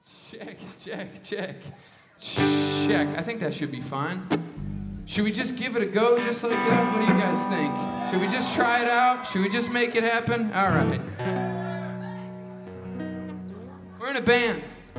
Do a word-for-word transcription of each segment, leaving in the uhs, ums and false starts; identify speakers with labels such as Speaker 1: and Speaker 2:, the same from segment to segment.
Speaker 1: Check, check, check, check. I think that should be fine. Should we just give it a go just like that? What do you guys think? Should we just try it out? Should we just make it happen? All right. We're in a band.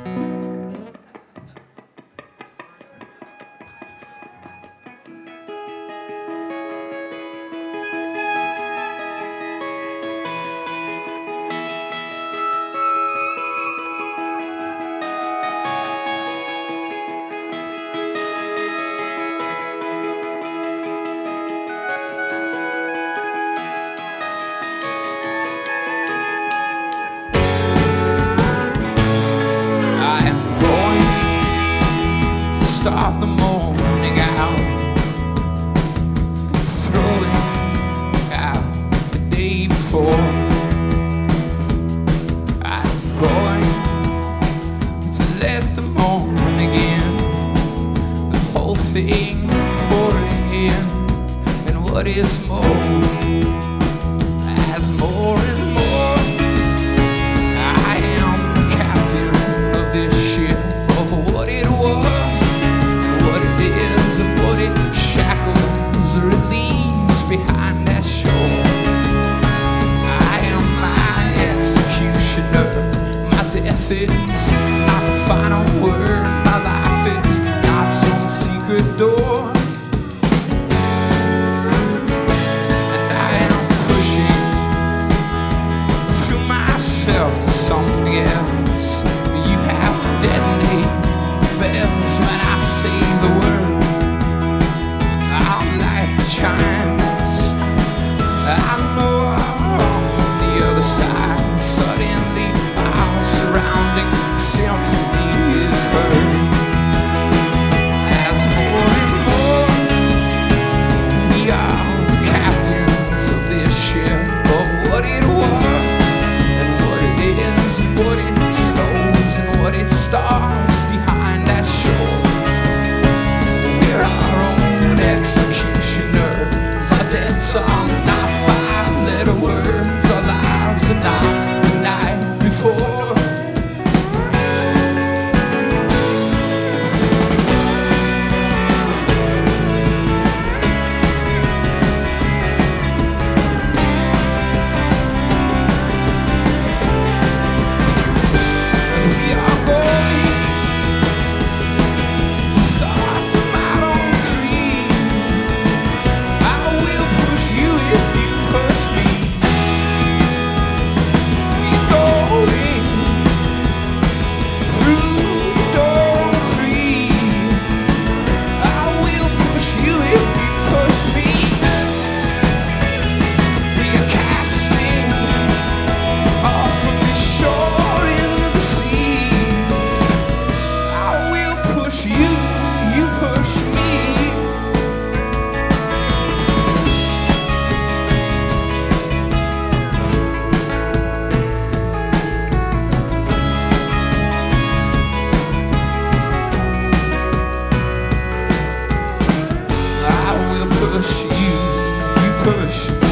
Speaker 1: Start the morning out, throwing out the day before. I'm going to let the morning begin, the whole thing pouring in, and what is more, as more is more, I am the captain of this ship, of what it was. What it shackles or it leaves behind that shore. I am my executioner. My death is not the final word. My life is not some secret door. And I am pushing through myself to something else. You have to detonate the bells when I say the word. Chimes. I know I'm on the other side. Suddenly our surrounding symphony is heard. As more is more, we are the captains of this ship, of what it was, and what it is, and what it stows, and what it stars behind that shore. We're our own executioner. Our deaths are not five-letter words. Our lives are not the night before. And we are going to start the night on three. I will push you if you push me. We're going through the door on three. I will push you if you push me. We are casting off from the shore into the sea. I will push you, you push me. I will push you, you push me.